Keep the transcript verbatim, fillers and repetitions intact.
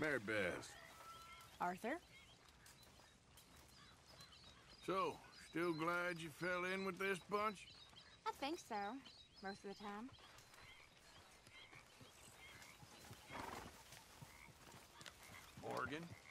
Mary Beth. Arthur? So, still glad you fell in with this bunch? I think so, most of the time. Morgan?